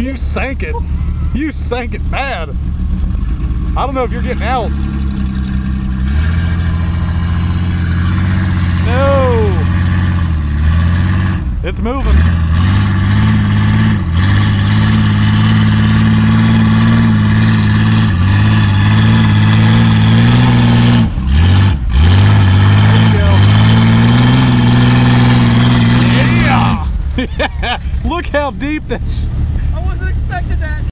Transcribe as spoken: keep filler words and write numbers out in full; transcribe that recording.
You sank it. You sank it bad. I don't know if you're getting out. No. It's moving. There you go. Yeah. Look how deep that. I wasn't expecting that.